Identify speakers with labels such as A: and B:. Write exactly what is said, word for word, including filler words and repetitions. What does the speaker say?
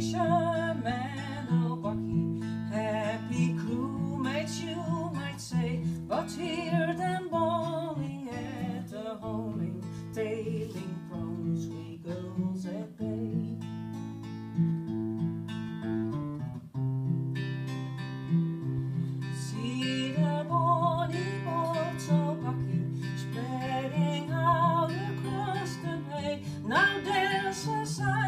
A: fisherman, oh Buckie, happy crewmates you might say, but hear them bawling at the homing, tailing from sweet girls at bay. See the bonny boats, oh Buckie, spreading out across the bay. Now there's a sight